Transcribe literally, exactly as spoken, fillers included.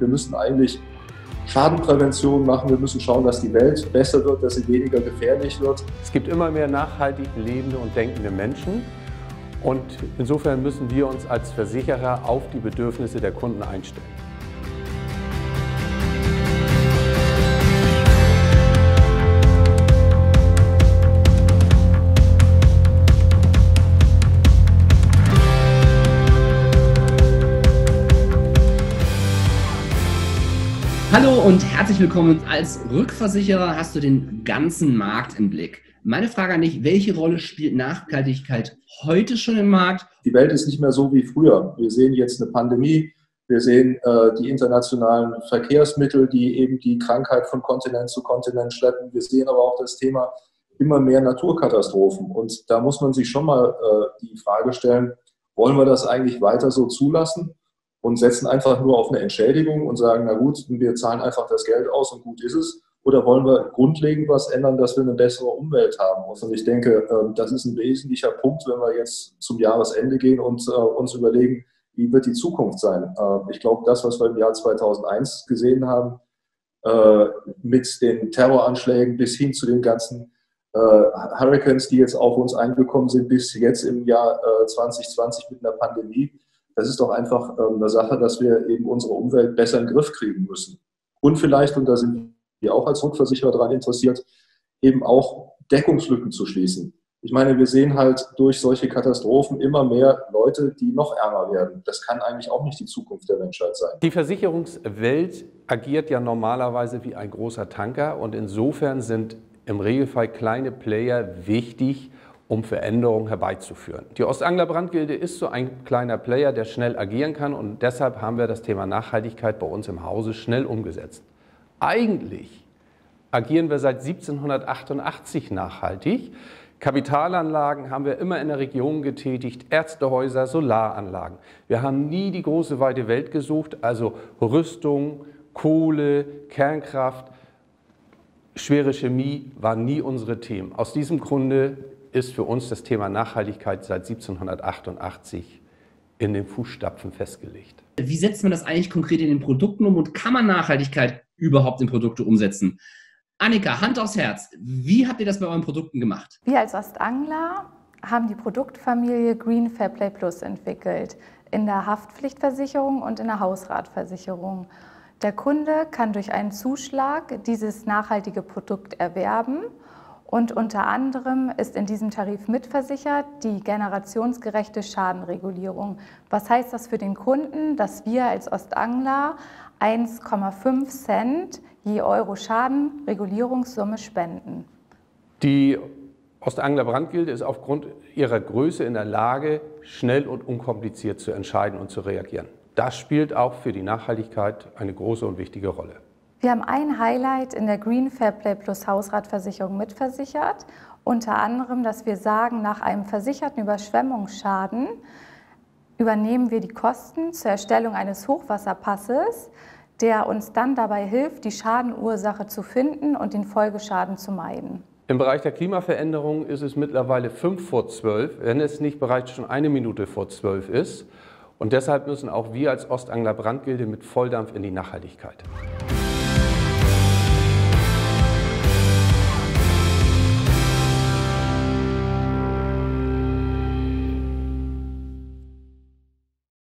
Wir müssen eigentlich Schadenprävention machen, wir müssen schauen, dass die Welt besser wird, dass sie weniger gefährlich wird. Es gibt immer mehr nachhaltig lebende und denkende Menschen und insofern müssen wir uns als Versicherer auf die Bedürfnisse der Kunden einstellen. Hallo und herzlich willkommen. Als Rückversicherer hast du den ganzen Markt im Blick. Meine Frage an dich, welche Rolle spielt Nachhaltigkeit heute schon im Markt? Die Welt ist nicht mehr so wie früher. Wir sehen jetzt eine Pandemie, wir sehen äh, die internationalen Verkehrsmittel, die eben die Krankheit von Kontinent zu Kontinent schleppen. Wir sehen aber auch das Thema immer mehr Naturkatastrophen. Und da muss man sich schon mal äh, die Frage stellen, wollen wir das eigentlich weiter so zulassen? Und setzen einfach nur auf eine Entschädigung und sagen, na gut, wir zahlen einfach das Geld aus und gut ist es. Oder wollen wir grundlegend was ändern, dass wir eine bessere Umwelt haben? Und ich denke, das ist ein wesentlicher Punkt, wenn wir jetzt zum Jahresende gehen und uns überlegen, wie wird die Zukunft sein? Ich glaube, das, was wir im Jahr zweitausendeins gesehen haben, mit den Terroranschlägen bis hin zu den ganzen Hurricanes, die jetzt auf uns eingekommen sind, bis jetzt im Jahr zwanzig zwanzig mit einer Pandemie, das ist doch einfach eine Sache, dass wir eben unsere Umwelt besser in den Griff kriegen müssen. Und vielleicht, und da sind wir auch als Rückversicherer daran interessiert, eben auch Deckungslücken zu schließen. Ich meine, wir sehen halt durch solche Katastrophen immer mehr Leute, die noch ärmer werden. Das kann eigentlich auch nicht die Zukunft der Menschheit sein. Die Versicherungswelt agiert ja normalerweise wie ein großer Tanker und insofern sind im Regelfall kleine Player wichtig, um Veränderungen herbeizuführen. Die Ostangler Brandgilde ist so ein kleiner Player, der schnell agieren kann und deshalb haben wir das Thema Nachhaltigkeit bei uns im Hause schnell umgesetzt. Eigentlich agieren wir seit siebzehnhundertachtundachtzig nachhaltig. Kapitalanlagen haben wir immer in der Region getätigt, Ärztehäuser, Solaranlagen. Wir haben nie die große weite Welt gesucht, also Rüstung, Kohle, Kernkraft, schwere Chemie waren nie unsere Themen. Aus diesem Grunde ist für uns das Thema Nachhaltigkeit seit siebzehnhundertachtundachtzig in den Fußstapfen festgelegt. Wie setzt man das eigentlich konkret in den Produkten um und kann man Nachhaltigkeit überhaupt in Produkte umsetzen? Annika, Hand aufs Herz, wie habt ihr das bei euren Produkten gemacht? Wir als Ostangler haben die Produktfamilie Green Fairplay Plus entwickelt, in der Haftpflichtversicherung und in der Hausratversicherung. Der Kunde kann durch einen Zuschlag dieses nachhaltige Produkt erwerben. Und unter anderem ist in diesem Tarif mitversichert die generationsgerechte Schadenregulierung. Was heißt das für den Kunden? Dass wir als Ostangler eins Komma fünf Cent je Euro Schadenregulierungssumme spenden. Die Ostangler Brandgilde ist aufgrund ihrer Größe in der Lage, schnell und unkompliziert zu entscheiden und zu reagieren. Das spielt auch für die Nachhaltigkeit eine große und wichtige Rolle. Wir haben ein Highlight in der Green Fairplay Plus Hausratversicherung mitversichert. Unter anderem, dass wir sagen, nach einem versicherten Überschwemmungsschaden übernehmen wir die Kosten zur Erstellung eines Hochwasserpasses, der uns dann dabei hilft, die Schadenursache zu finden und den Folgeschaden zu meiden. Im Bereich der Klimaveränderung ist es mittlerweile fünf vor zwölf, wenn es nicht bereits schon eine Minute vor zwölf ist. Und deshalb müssen auch wir als Ostangler Brandgilde mit Volldampf in die Nachhaltigkeit.